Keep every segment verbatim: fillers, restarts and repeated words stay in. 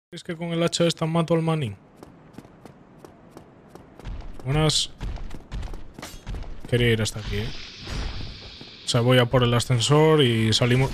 Es que con el hacha esta mato al manín. Buenas. Quería ir hasta aquí, ¿eh? O sea, voy a por el ascensor y salimos...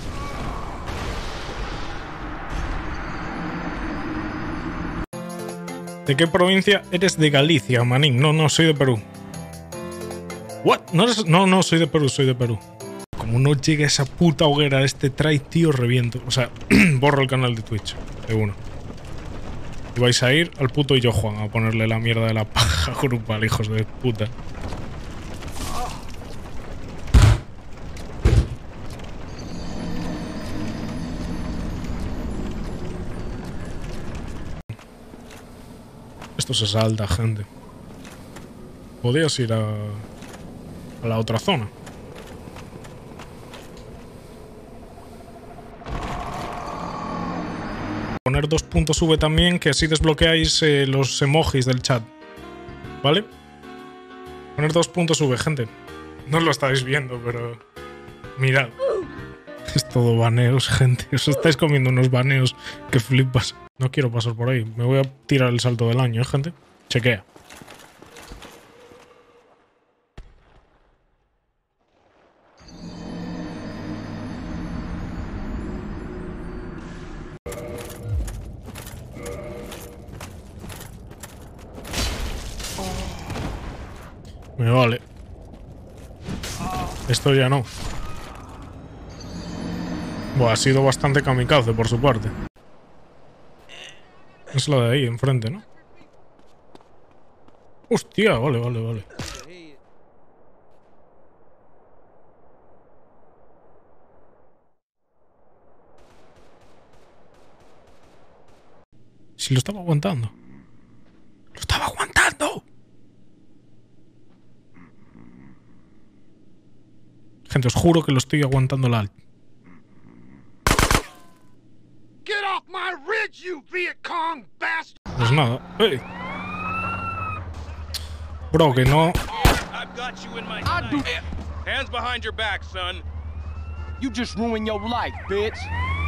¿De qué provincia? Eres de Galicia, manín. No, no, soy de Perú. ¿What? No, eres... no, no, soy de Perú, soy de Perú. Como no llegue esa puta hoguera este try, tío, reviento. O sea, borro el canal de Twitch. De uno. Y vais a ir al puto y yo Juan a ponerle la mierda de la paja grupal, hijos de puta. Esto se salta, gente. Podías ir a, a la otra zona. Poner dos puntos V también, que así desbloqueáis eh, los emojis del chat. ¿Vale? Poner dos puntos V, gente. No lo estáis viendo, pero... mirad. Es todo baneos, gente. Os estáis comiendo unos baneos que flipas. No quiero pasar por ahí. Me voy a tirar el salto del año, ¿eh, gente? Chequea. Me vale. Esto ya no. Buah, ha sido bastante kamikaze por su parte. Es la de ahí, enfrente, ¿no? Hostia, vale, vale, vale. Si lo estaba aguantando. ¡Lo estaba aguantando! Gente, os juro que lo estoy aguantando la alt. Pues nada. ¡Ey! Bro, que no... Hands behind your back, son. You just ruined your life, bitch.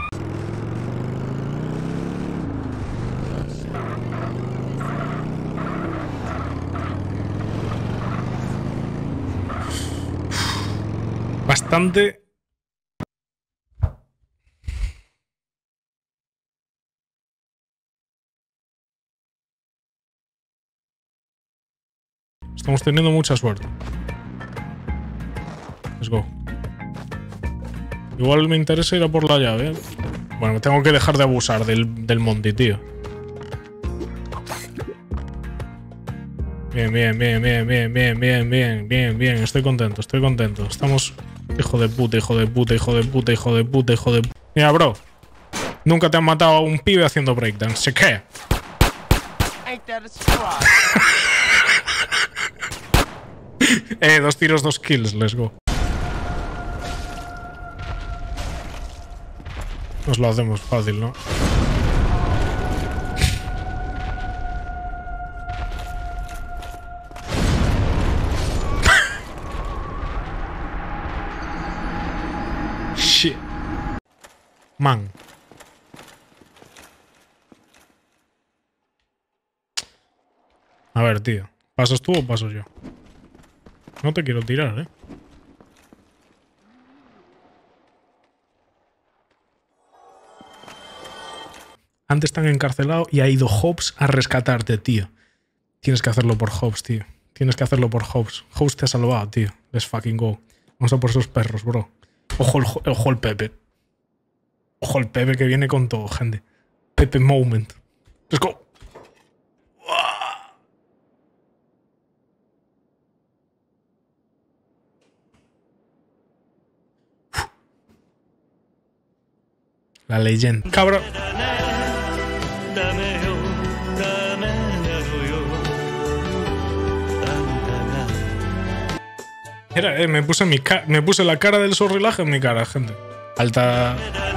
Bastante... Estamos teniendo mucha suerte. Let's go. Igual me interesa ir a por la llave, ¿eh? Bueno, tengo que dejar de abusar del, del monte, tío. Bien, bien, bien, bien, bien, bien, bien, bien, bien, bien. Estoy contento, estoy contento. Estamos... Hijo de puta, hijo de puta, hijo de puta, hijo de puta, hijo de puta. Mira, bro. Nunca te han matado a un pibe haciendo breakdance. ¿Se qué? eh, dos tiros, dos kills. Let's go. Nos lo hacemos fácil, ¿no? Shit. Man. A ver, tío. ¿Pasas tú o paso yo? No te quiero tirar, ¿eh? Antes están encarcelados y ha ido Hobbs a rescatarte, tío. Tienes que hacerlo por Hobbs, tío. Tienes que hacerlo por Hobbs. Hobbs te ha salvado, tío. Let's fucking go. Vamos a por esos perros, bro. Ojo el, ojo el Pepe. Ojo el Pepe que viene con todo, gente. Pepe moment. Let's go. La leyenda. Cabrón. Era, eh, me puse mi ca me puse la cara del sorrilaje en mi cara, gente. Alta.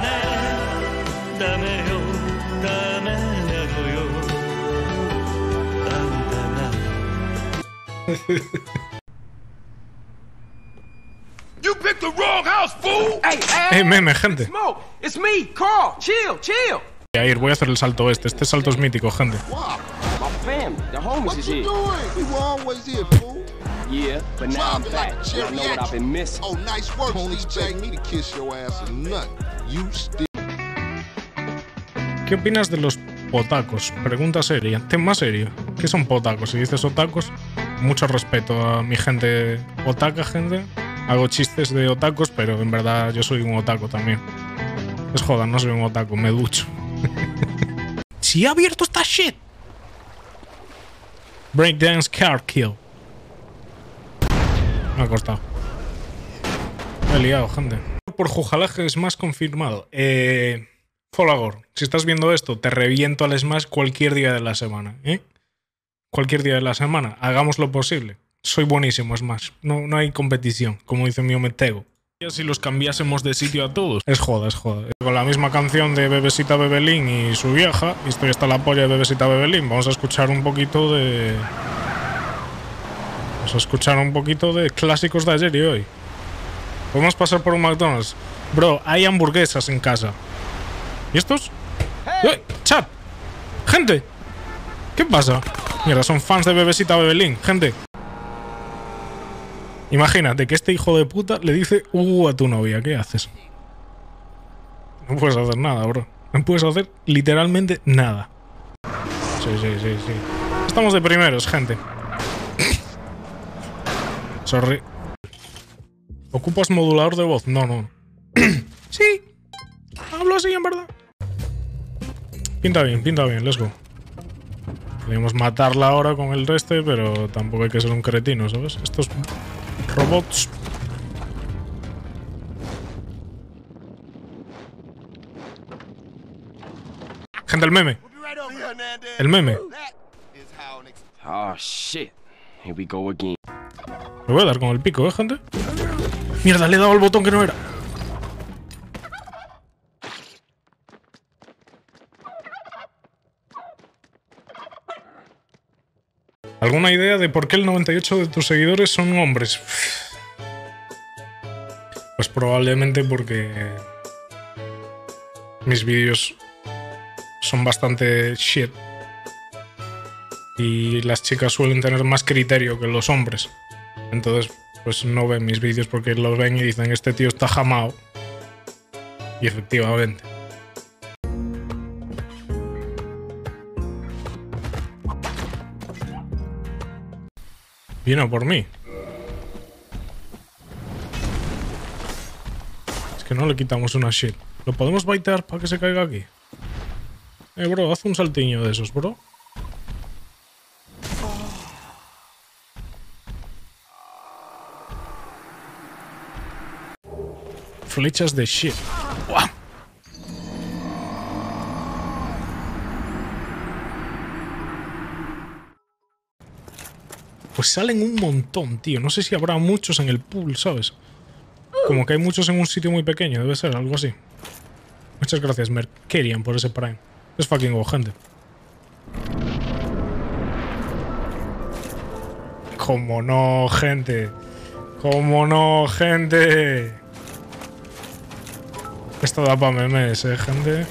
You picked the wrong house, fool! Hey, hey, Eh, meme, gente. Smoke, it's me, Carl. Chill, chill. Voy a ir, voy a hacer el salto este. Este salto es mítico, gente. My family, the homies is here. We were always here, fool. Yeah, but now I'm Driving back. like a And I know what I've been missing. Oh, nice work, Don't expect me to kiss your ass or nothing. You still. ¿Qué opinas de los potacos? Pregunta seria. Tema serio. ¿Qué son potacos? Si dices otacos, mucho respeto a mi gente otaka, gente. Hago chistes de otacos, pero en verdad yo soy un otaco también. Es joda, no soy un otaku, me ducho. ¡Si ha abierto esta shit! Breakdance car kill. Me ha costado. Me he liado, gente. Por Jujalaje es más confirmado. Eh... Folagor, si estás viendo esto, te reviento al Smash cualquier día de la semana, ¿eh? Cualquier día de la semana. Hagamos lo posible. Soy buenísimo, Smash. No, no hay competición, como dice mi Ometego. Si los cambiásemos de sitio a todos. Es joda, es joda. Con la misma canción de Bebesita Bebelín y su vieja, y estoy hasta la polla de Bebesita Bebelín, vamos a escuchar un poquito de... Vamos a escuchar un poquito de clásicos de ayer y hoy. Podemos pasar por un McDonald's. Bro, hay hamburguesas en casa. ¿Y estos? ¡Eh! ¡Chat! ¡Gente! ¿Qué pasa? Mierda, son fans de Bebesita Bebelín. Gente. Imagínate que este hijo de puta le dice uh a tu novia. ¿Qué haces? No puedes hacer nada, bro. No puedes hacer literalmente nada. Sí, sí, sí, sí. Estamos de primeros, gente. Sorry. ¿Ocupas modulador de voz? No, no. Sí. Hablo así, en verdad. Pinta bien, pinta bien. Let's go. Podríamos matarla ahora con el resto, pero tampoco hay que ser un cretino, ¿sabes? Estos robots. Gente, el meme. El meme. Oh, shit. Here we go again. Me voy a dar con el pico, ¿eh, gente? Mierda, le he dado al botón que no era. ¿Alguna idea de por qué el noventa y ocho de tus seguidores son hombres? Pues probablemente porque mis vídeos son bastante shit y las chicas suelen tener más criterio que los hombres. Entonces, pues no ven mis vídeos porque los ven y dicen este tío está jamao. Y efectivamente. Vino por mí. Es que no le quitamos una shit. ¿Lo podemos baitear para que se caiga aquí? Eh, bro, haz un saltiño de esos, bro. Flechas de shit. ¡Buah! Pues salen un montón, tío. No sé si habrá muchos en el pool, ¿sabes? Como que hay muchos en un sitio muy pequeño. Debe ser algo así. Muchas gracias, Merkerian, por ese Prime. Es fucking go, gente. ¿Cómo no, gente? ¿Cómo no, gente? Esto da pa' memes, eh, gente.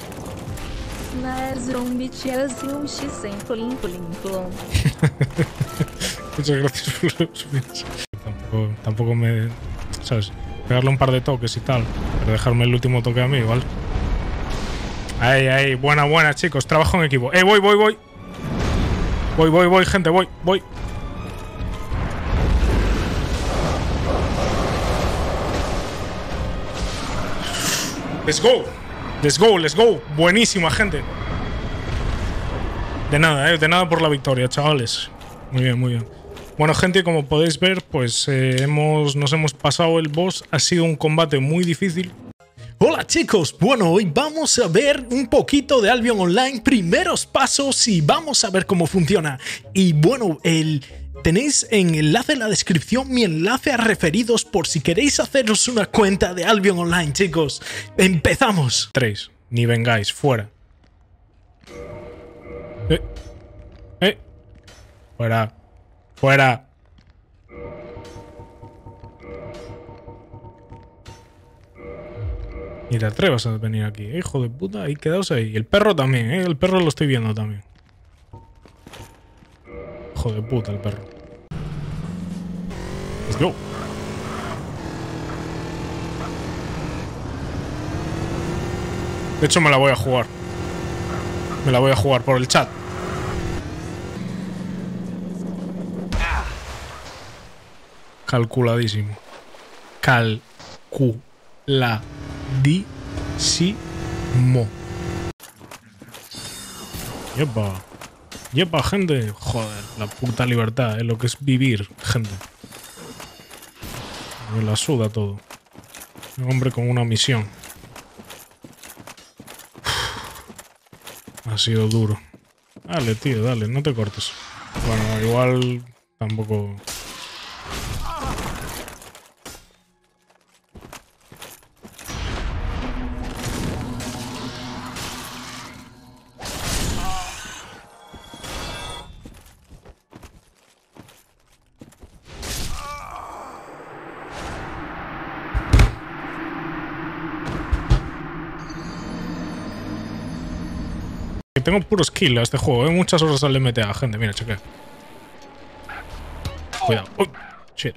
Muchas gracias por los subs. Tampoco, tampoco me... ¿Sabes? Pegarle un par de toques y tal. Pero dejarme el último toque a mí, ¿vale? Ahí, ahí. Buena, buena, chicos. Trabajo en equipo. ¡Eh, voy, voy, voy! Voy, voy, voy, gente. Voy, voy. Let's go. Let's go, let's go. Buenísima, gente. De nada, eh. De nada por la victoria, chavales. Muy bien, muy bien. Bueno, gente, como podéis ver, pues eh, hemos, nos hemos pasado el boss. Ha sido un combate muy difícil. Hola chicos, bueno, hoy vamos a ver un poquito de Albion Online, primeros pasos y vamos a ver cómo funciona. Y bueno, el, tenéis en enlace en la descripción mi enlace a referidos por si queréis haceros una cuenta de Albion Online, chicos. ¡Empezamos! Tres, ni vengáis, fuera. Eh, eh, fuera, fuera. Ni te atrevas a venir aquí, ¿eh? Hijo de puta. Ahí quedaos ahí. Y el perro también, ¿eh? El perro lo estoy viendo también. Hijo de puta el perro. Let's go. De hecho me la voy a jugar. Me la voy a jugar por el chat. Calculadísimo. Calculadísimo. Yepa. Yepa, gente. Joder, la puta libertad, es lo que es vivir, gente. Me la suda todo. Un hombre con una misión. Ha sido duro. Dale, tío, dale, no te cortes. Bueno, igual tampoco... Tengo puro skill a este juego, ¿eh? Muchas horas al M T A, gente. Mira, chequea. Cuidado. Uy, shit.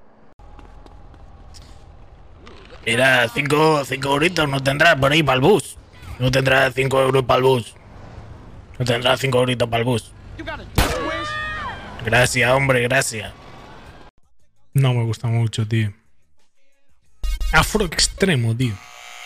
Mira, cinco, cinco euritos no tendrás por ahí para el bus. No tendrás cinco euros para el bus. No tendrás cinco euritos para el bus. Gracias, hombre, gracias. No me gusta mucho, tío. Afro extremo, tío.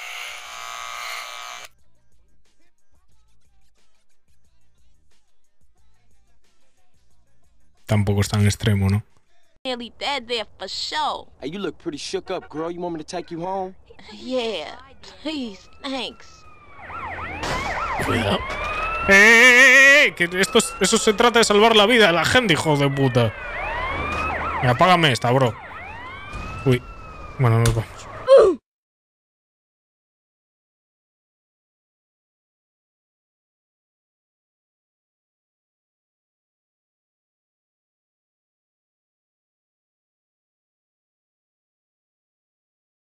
Tampoco es tan extremo, ¿no? Nearly dead there for sure. Hey, you look pretty shook up, girl. You want me to take you home? Yeah, please, thanks. Cuidado. ¡Eh, eh, eh! Que esto, es- eso se trata de salvar la vida de la gente, hijo de puta. Mira, apágame esta, bro. Uy. Bueno, nos vamos.